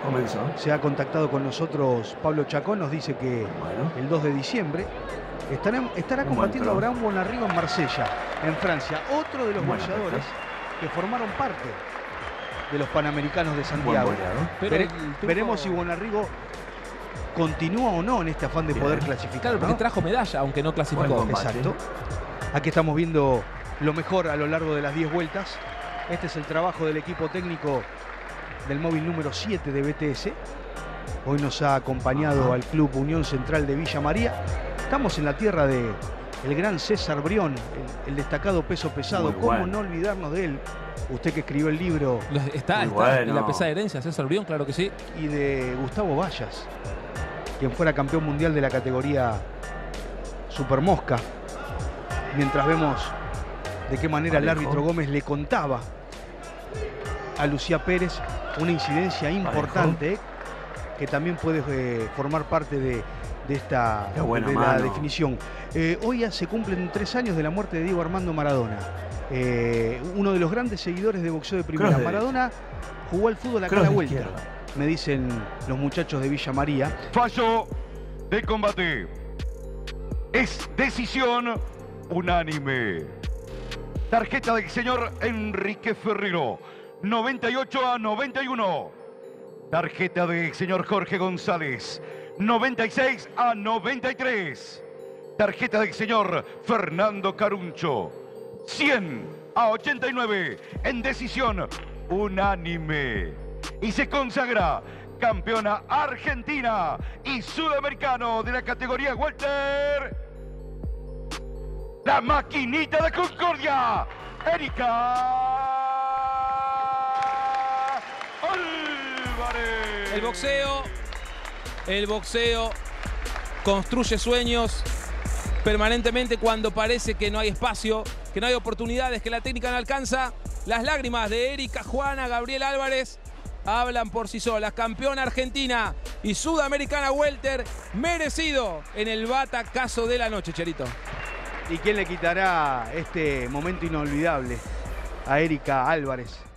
comenzó. Se ha contactado con nosotros Pablo Chacón, nos dice que el 2 de diciembre estará combatiendo a Abraham Bonarrigo en Marsella, en Francia. Otro de los boxeadores que formaron parte de los Panamericanos de Santiago. Veremos si Bonarrigo continúa o no en este afán de poder clasificar. Claro, porque trajo medalla, aunque no clasificó. Exacto. Aquí estamos viendo lo mejor a lo largo de las 10 vueltas. Este es el trabajo del equipo técnico del móvil número 7 de BTS. Hoy nos ha acompañado al Club Unión Central de Villa María. Estamos en la tierra del gran César Brión, el destacado peso pesado. ¿Cómo no olvidarnos de él? Usted que escribió el libro. Está en la pesada herencia, César Brión, claro que sí. Y de Gustavo Vallas, quien fuera campeón mundial de la categoría Super Mosca. Mientras vemos de qué manera el árbitro Gómez le contaba a Lucía Pérez una incidencia importante que también puede formar parte de la definición. Hoy ya se cumplen 3 años de la muerte de Diego Armando Maradona. Uno de los grandes seguidores de boxeo de primera. Maradona jugó al fútbol acá a la vuelta, me dicen los muchachos de Villa María. Fallo de combate. Es decisión unánime. Tarjeta del señor Enrique Ferrero, 98-91. Tarjeta del señor Jorge González, 96-93. Tarjeta del señor Fernando Caruncho, 100-89 en decisión unánime. Y se consagra campeona argentina y sudamericano de la categoría welter, la maquinita de Concordia, Erika Álvarez. El boxeo construye sueños permanentemente cuando parece que no hay espacio, que no hay oportunidades, que la técnica no alcanza. Las lágrimas de Erika Juana Gabriel Álvarez hablan por sí solas. Campeona argentina y sudamericana welter, merecido en el batacazo de la noche, Cherito. ¿Y quién le quitará este momento inolvidable a Erika Álvarez?